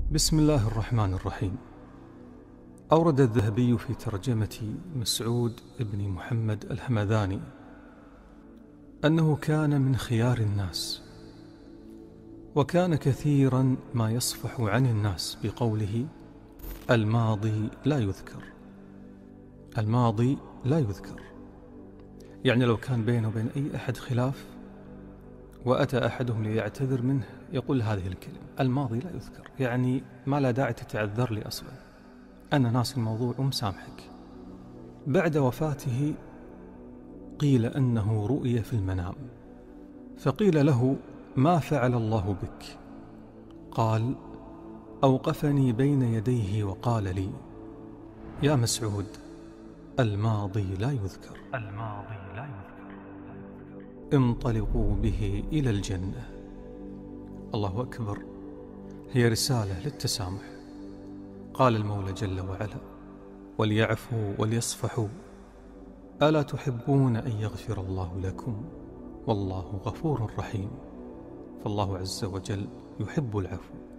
بسم الله الرحمن الرحيم. أورد الذهبي في ترجمة مسعود بن محمد الهمذاني أنه كان من خيار الناس، وكان كثيرا ما يصفح عن الناس بقوله: الماضي لا يذكر، الماضي لا يذكر. يعني لو كان بينه وبين أي أحد خلاف وأتى أحدهم ليعتذر منه يقول هذه الكلمة: الماضي لا يذكر، يعني ما لا داعي تتعذر لي أصلا، أنا ناسي الموضوع ومسامحك. بعد وفاته قيل أنه رؤي في المنام، فقيل له: ما فعل الله بك؟ قال: أوقفني بين يديه وقال لي: يا مسعود، الماضي لا يذكر، الماضي لا يذكر، انطلقوا به إلى الجنة. الله أكبر. هي رسالة للتسامح. قال المولى جل وعلا: وليعفوا وليصفحوا ألا تحبون أن يغفر الله لكم والله غفور رحيم. فالله عز وجل يحب العفو